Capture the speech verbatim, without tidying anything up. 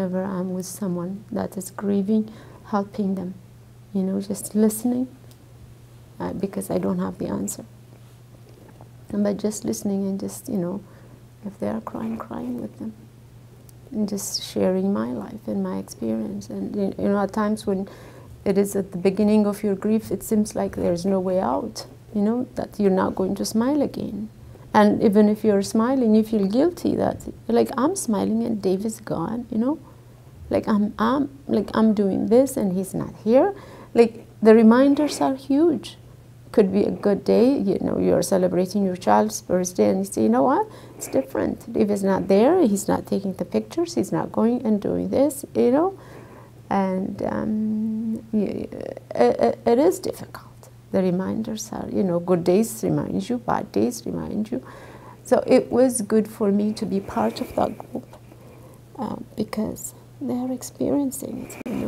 whenever I'm with someone that is grieving, helping them, you know, just listening, uh, because I don't have the answer. But just listening and just, you know, if they are crying, crying with them. And just sharing my life and my experience. And, you know, at times when it is at the beginning of your grief, it seems like there's no way out, you know, that you're not going to smile again. And even if you're smiling, you feel guilty that, like, I'm smiling and Dave is gone, you know? Like, I'm, I'm, like, I'm doing this and he's not here. Like, the reminders are huge. Could be a good day, you know, you're celebrating your child's birthday and you say, you know what, it's different. Dave is not there, he's not taking the pictures, he's not going and doing this, you know? And um, it, it is difficult. The reminders are, you know, good days remind you, bad days remind you. So it was good for me to be part of that group uh, because they are experiencing it.